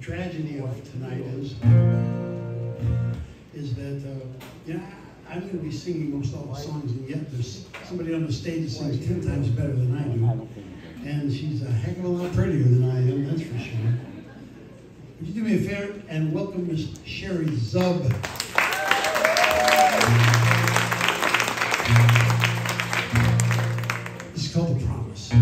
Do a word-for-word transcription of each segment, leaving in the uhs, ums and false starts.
tragedy of tonight is, is that, uh, you know, I'm going to be singing most all the songs, and yet there's somebody on the stage that sings ten times better than I do. And she's a heck of a lot prettier than I am, that's for sure. Would you do me a favor and welcome Miss Sherry Zub. This is called The Promise.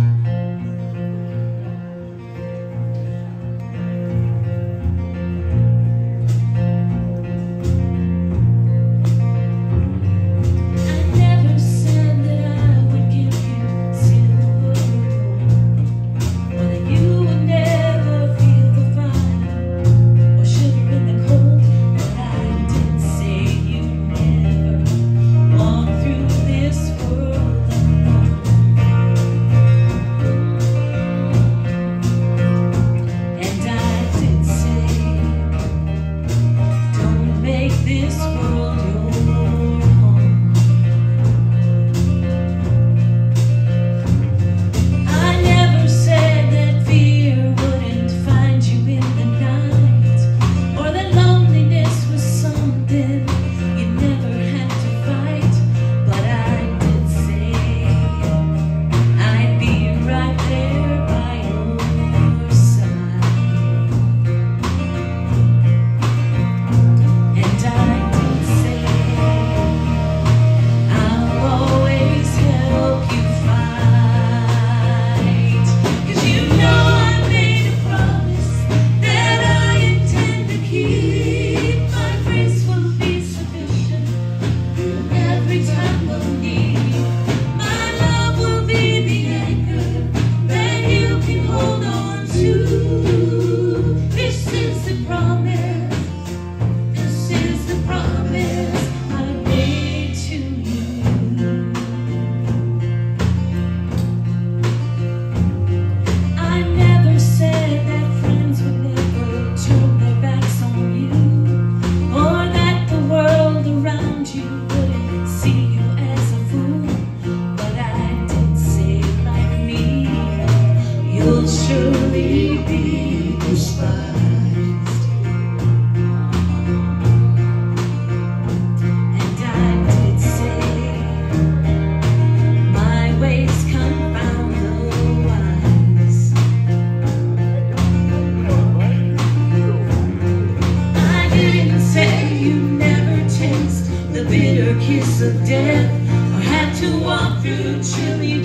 Kiss of death, or had to walk through chilly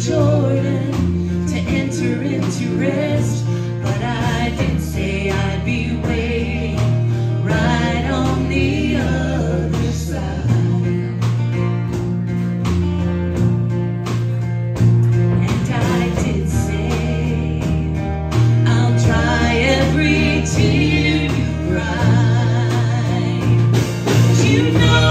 Jordan to enter into rest. But I did say I'd be waiting right on the other side. And I did say I'll dry every tear you cry. But you know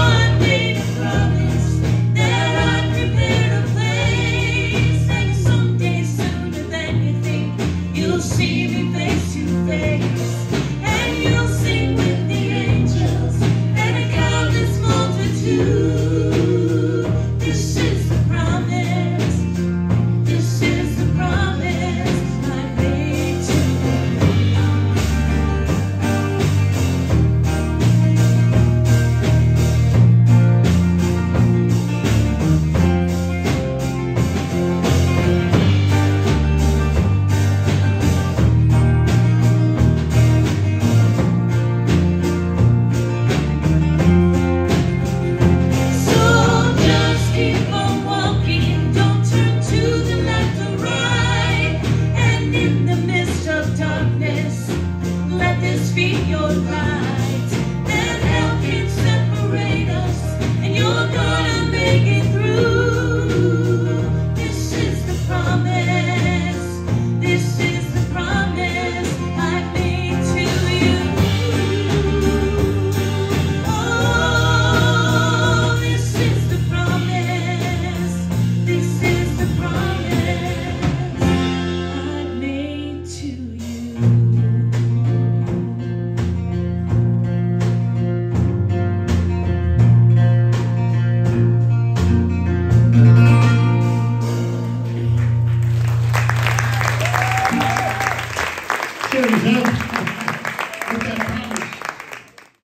see me face to face, and you'll sing with the angels and a countless multitude. This is the promise, this is the promise I made to feed your life.